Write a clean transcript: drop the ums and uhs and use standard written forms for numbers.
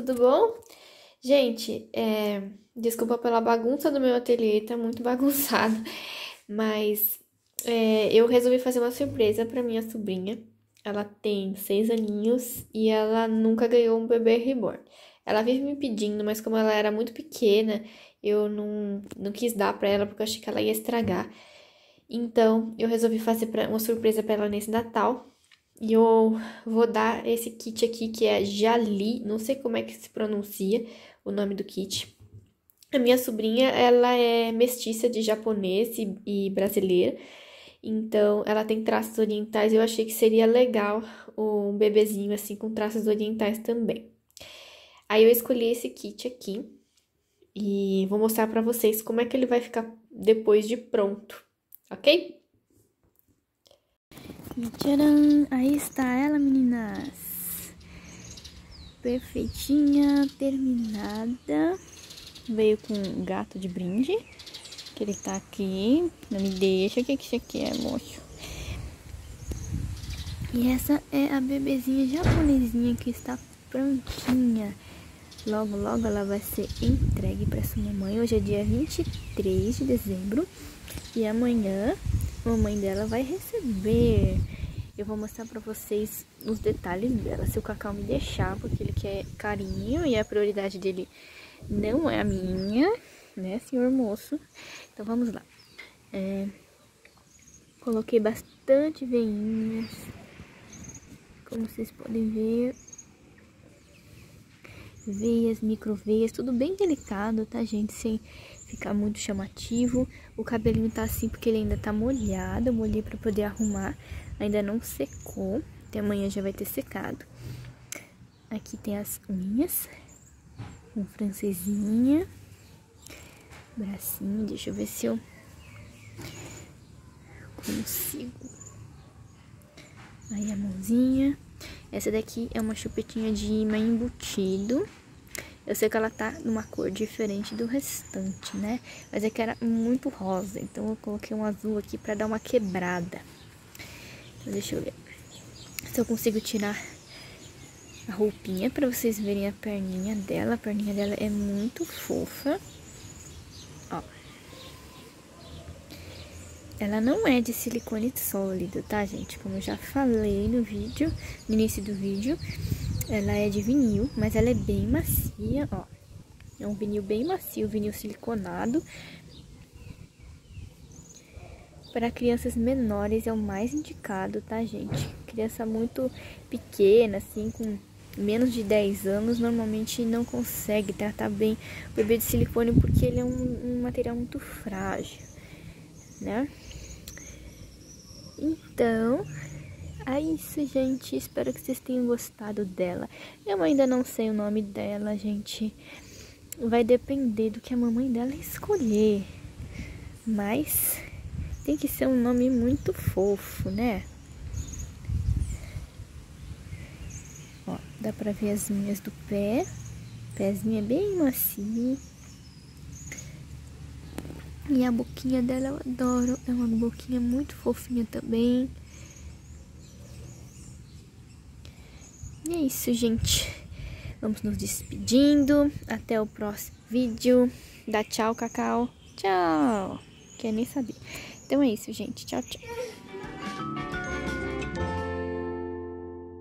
tudo bom? Gente, desculpa pela bagunça do meu ateliê, tá muito bagunçado, mas eu resolvi fazer uma surpresa pra minha sobrinha. Ela tem 6 aninhos e ela nunca ganhou um bebê reborn. Ela vive me pedindo, mas como ela era muito pequena, eu não quis dar pra ela porque eu achei que ela ia estragar. Então, eu resolvi fazer uma surpresa pra ela nesse Natal. E eu vou dar esse kit aqui, que é Jali, não sei como é que se pronuncia o nome do kit. A minha sobrinha, ela é mestiça de japonês e brasileira, então ela tem traços orientais. Eu achei que seria legal um bebezinho assim com traços orientais também. Aí eu escolhi esse kit aqui e vou mostrar pra vocês como é que ele vai ficar depois de pronto, ok? E tcharam! Aí está ela, meninas. Perfeitinha, terminada. Veio com um gato de brinde, que ele tá aqui. Não me deixa, o que isso aqui é, moço? E essa é a bebezinha japonesinha que está prontinha. Logo, logo ela vai ser entregue para sua mamãe. Hoje é dia 23 de dezembro. E amanhã a mamãe dela vai receber. Eu vou mostrar pra vocês os detalhes dela, se o Cacau me deixar, porque ele quer carinho e a prioridade dele não é a minha, né, senhor moço? Então vamos lá. Coloquei bastante veinhas, como vocês podem ver. Veias, microveias, tudo bem delicado, tá, gente? Sem ficar muito chamativo. O cabelinho tá assim porque ele ainda tá molhado. Eu molhei pra poder arrumar. Ainda não secou. Até amanhã já vai ter secado. Aqui tem as unhas. Um francesinha. Bracinho. Deixa eu ver se eu consigo. Aí a mãozinha. Essa daqui é uma chupetinha de imã embutido. Eu sei que ela tá numa cor diferente do restante, né? Mas é que era muito rosa, então eu coloquei um azul aqui pra dar uma quebrada. Então deixa eu ver se eu consigo tirar a roupinha pra vocês verem a perninha dela. A perninha dela é muito fofa. Ó. Ela não é de silicone sólido, tá, gente? Como eu já falei no vídeo, no início do vídeo. Ela é de vinil, mas ela é bem macia, ó. É um vinil bem macio, vinil siliconado. Para crianças menores é o mais indicado, tá, gente? Criança muito pequena, assim, com menos de 10 anos, normalmente não consegue tratar bem o bebê de silicone, porque ele é um material muito frágil, né? Então, é isso, gente. Espero que vocês tenham gostado dela. Eu ainda não sei o nome dela, gente. Vai depender do que a mamãe dela escolher. Mas tem que ser um nome muito fofo, né? Ó, dá pra ver as unhas do pé. O pezinho é bem macio. E a boquinha dela eu adoro. É uma boquinha muito fofinha também. E é isso, gente. Vamos nos despedindo. Até o próximo vídeo. Dá tchau, Cacau. Tchau. Quer nem saber. Então é isso, gente. Tchau, tchau.